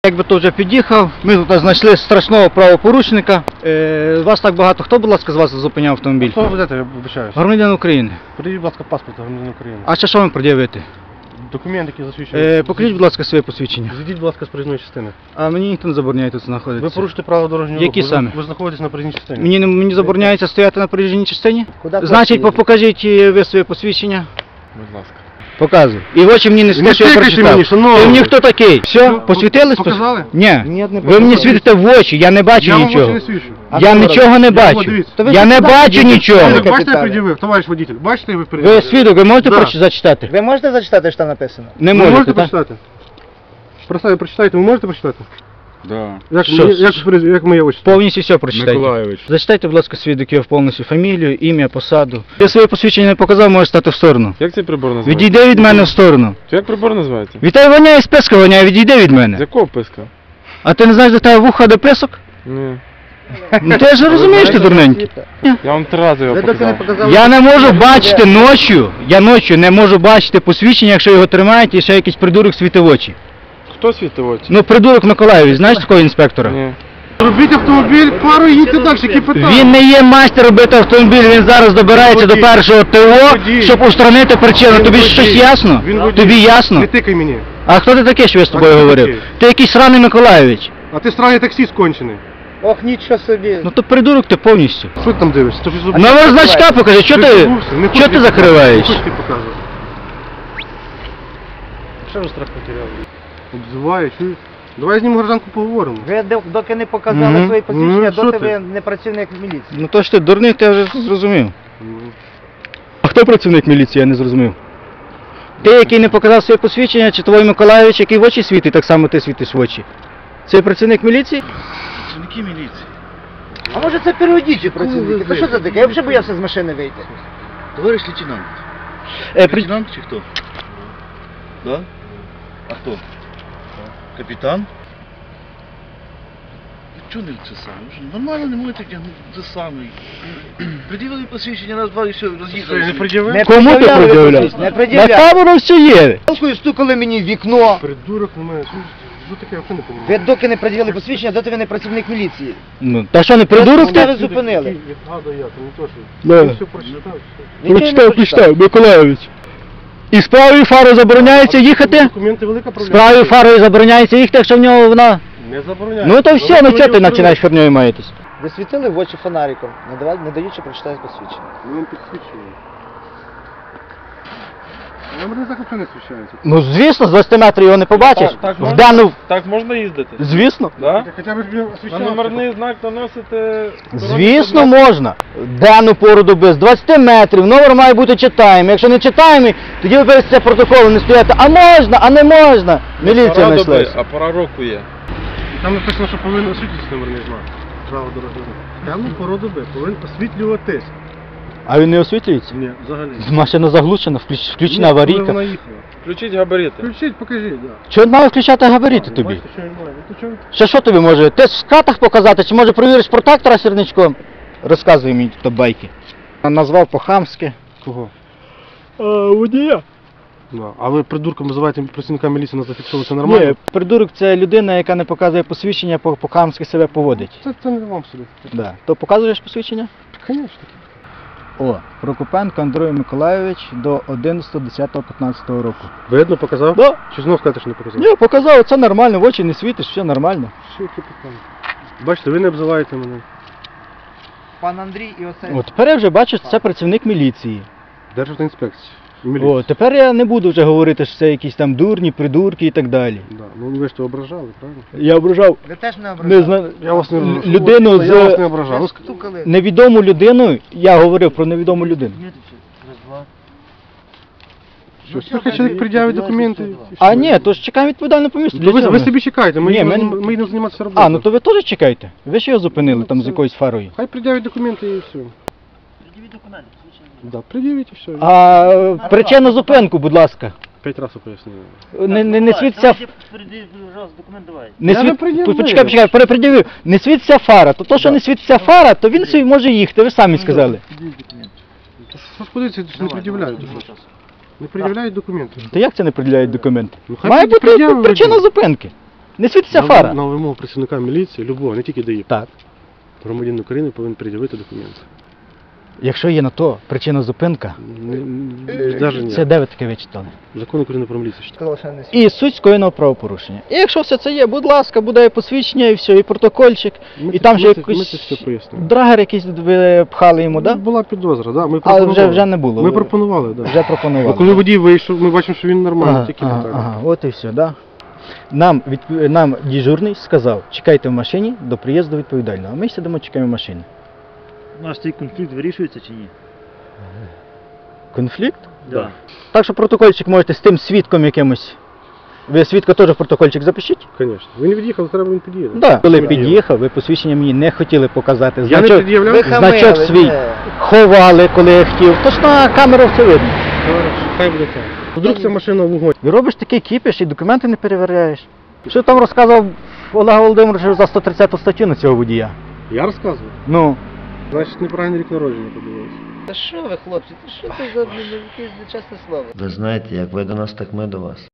Якби то вже під'їхав, ми тут знайшли страшного правопорушника. Вас так багато. Хто, будь ласка, з вас зупиняв автомобіль? Хто ви будете, я вибачаюсь? Громадян України. Придивіть, будь ласка, паспорт громадянина України. А ще що вам пред'явити? Документ, який засвідчує. Покажіть, будь ласка, своє посвідчення. Зійдіть, будь ласка, з проїзної частини. А мені ніхто не забороняє тут знаходитися. Ви порушите правила дорожнього руху. Які саме? Ви знаходитесь на проїзній частині. Мені забороняється стояти на проїжджій частині? Куди Значить, платити? покажіть ви своє посвідчення. Будь ласка. Показуй. І в очі мені не скажіть, що я тикайте прочитав. мені, шановний. Ти мені хто такий? Все, посвітились? Показали? Ні. Ні, не Ви показали. мені світите в очі, я не бачу Я вам нічого. очі не свідчу. Я нічого не бачу. дивіться. То ви Я не сюди бачу підійдіть. нічого. Ви Капітане. бачите, я пред'явив, товариш водитель? Бачите, ви пред'явили? Ви свідок, ви можете Да. зачитати? Ви можете зачитати, що там написано? Не Ви можете, можете так? прочитати? Просто прочитайте, ви можете прочитати? Да. Як моє очі? Повністю все прочитайте. Миколаєвич. Зачитайте, будь ласка, свідків повністю фамілію, ім'я, посаду. Я своє посвідчення не показав, може стати в сторону. Як цей прибор називається? Відійди від мене в сторону. Як прибор називається? Вітай воняє, з писка воняє, відійди від З мене. якого писка? А ти не знаєш, де тебе вуха до писок? Ні. Ну ти ж розумієш, ти дурненький. Я вам 3 рази його Ви доки не показав. показали. Я не можу бачити ночі, я ночі не можу бачити посвідчення, якщо його тримають і ще якийсь придурок світить в очі. Хто світив очі? Ну придурок Миколаєвич, знаєш такого інспектора? Ні. Робіть автомобіль, пару і їдьте далі, які питання? Він не є майстер робити автомобіль, він зараз добирається до першого ТО, Водій. щоб устранити причину. Він Тобі водій. щось ясно? Він водій. Тобі ясно? Не тикай мені. А хто ти такий, що я з тобою хто говорив? такий? Ти якийсь сраний Миколаєвич. А ти странний таксист кончений. Ох, нічого собі. Ну то придурок ти повністю. Що ти там дивишся? То, що Номер значка покажи, що ти закриваєш? Не хочеш ти показувати? Що ви страх потеряли? Обзиває, чуєш? Давай з ним гражданку поговоримо. Ви доки не показали Мгм. свої посвідчення, Ну, що доти ти? ви не працівник міліції. Ну то ж ти дурний, ти вже зрозумів. А хто працівник міліції, я не зрозумів. Ти, який не показав своє посвідчення, чи твій Миколаєвич, який в очі світить, так само ти світиш в очі. Це працівник міліції? Працівники міліції. А може це періодичні працівники? Та що це таке? Я взагалі боявся з машини вийти. Товарищ лейтенант. Лейтенант чи кто? Да? А кто? Капитан? Чого не це саме? Ви ж нормально не можете це саме. Приділили посвідчення раз-два і все, Що, я не роз'їхалися. пред'явив? Не Кому ти пред'являли пред'являв? посвідчення, Не На пред'являв. камеру все є. Палкою стукали мені в вікно. Придурок на мене. Що таке? Я взагалі не Ви розумію. доки не пред'явили посвідчення, доти ви не працівник міліції. Ну, та що, не придурок Мене ти? ви зупинили. Як гада я, то не то, що... Да. Я все прочитав. все. Нічого не Прочитав, Миколаєвич. І з правою фарою забороняється їхати? Документи велика З проблема. правою фарою забороняється їхати, якщо в нього вона... Не забороняю. Ну то все, ну чого ти починаєш херньою маєтесь? Ви світили в очі фонариком, не даючи прочитати посвідчення. Він підсвічує. Номерний знак взагалі не освіщається. Ну звісно, з 20 метрів його не побачиш. Так В можна? дану... Так можна їздити? Звісно. Да? Хоча б він На освіщався. номерний знак наносите... Звісно, можна. Денну пору доби з 20 метрів, номер має бути читаємий. Якщо не читаємий, тоді ви пишете протокол, не стояти, а можна, а не можна. Міліція Пора доби, знайшлась. а пора року є. Там написано, що повинен освітлюватися номерний знак. Право дорожнього руху. Темну пору доби повинен освітлюватись. А він не освітлюється? Ні, взагалі. Машина заглушена, включена Ні, коли аварійка. вона їхала. Включіть габарити. Включіть, покажіть, да. Чого має включати габаріти тобі? Бачите, що він має? Ну, то чого? Ще що тобі може? Ти в катах показати, чи може провіриш протектора сірничком? Розказуй мені то байки. Назвав по-хамськи. Кого? Водія. Да. А ви придурком називаєте працівника міліції, на зафіксовано, це нормально? Ні, придурок це людина, яка не показує посвідчення, по-хамськи себе поводить. Це не вам собі. Да. То показуєш посвідчення? Звісно. О, Прокопенко Андрій Миколайович до 11.10.15 року. Видно, показав? Да. Чи знов скажете, що не показав? Ні, показав, це нормально, в очі не світиш, все нормально. Що які питання? Бачите, ви не обзиваєте мене. Пан Андрій і оце. От тепер я вже бачу, що це працівник міліції. Державна інспекція. Міліція. О, тепер я не буду вже говорити, що це якісь там дурні, придурки і так далі. Да. Ну ви ж то ображали, правильно? Я ображав Ви теж не ображали? не знаю, Я вас не ображав. людину Я вас не з ображав. Ну, Стукали. невідому людину, я говорив про невідому людину. Що, скільки чоловік пред'явить документи? і А все. ні, то ж чекаємо відповідально по місту. Ну, Для ви чого? собі чекайте, ми Ні, їдемо ми- ми їдемо займатися роботою. А, ну то ви теж чекайте. Ви ж його зупинили там з якоюсь фарою. Хай пред'явить документи і все. Пред'явіть документи, Да, пред'явіть і все. А причину зупинку, будь ласка. 5 разів пояснили. Не світиться. Не Я світ... не пред'явив. Почекай, перепред'явив. Не світиться фара. То що не світиться фара, то він собі може їхати, ви самі сказали. Що ж подивіться, що не пред'являють. Не пред'являють документи. То як це не приділяють документи? Ну, хай Має бути пред'явить причина водій. зупинки. Не світиться фара. На вимогу працівника міліції, любого, не тільки ДАІ, Так. громадянин України повинен пред'явити документи. Якщо є на то причина зупинка, Навіть ні. це де ви таке вичитали? Закон України про міліцію. Сказала, що не світ. І суть скоєного правопорушення. І якщо все це є, будь ласка, буде і посвідчення, і все, і протокольчик, і там же Ми це якийсь все пояснили. драгер якийсь ви пхали йому, да? Була підозра, да? Ми Але пропонували. вже не було. Ми пропонували, да. Вже пропонували. А коли водій вийшов, ми бачимо, що він нормальний, тільки так. ага, от і все, да. Нам дежурний сказав, чекайте в машині до приїзду відповідального. А ми сидимо, чекаємо в машині. Наш цей конфлікт вирішується чи ні? Конфлікт? Да. Так що протокольчик можете з тим свідком якимось. Ви свідка теж в протокольчик запишіть? Звісно. Він від'їхав, треба він під'їде. Да. Коли Ми під'їхав, ви посвідчення мені не хотіли показати. Я не Значок, пред'являв. Ви значок хамили, свій ні. ховали, коли я хотів. Тож на камеру все видно. Хай буде так. Вдруг ця машина в вогонь. І робиш такий кіпіш і документи не перевіряєш. Що там розказував Олег Володимирович за 130 статтю на цього водія? Я розказував. Ну, Значить, неправильний рік народження подивився. Та що ви, хлопці, та що це за якесь нечесне слово? Ви знаєте, як ви до нас, так ми до вас.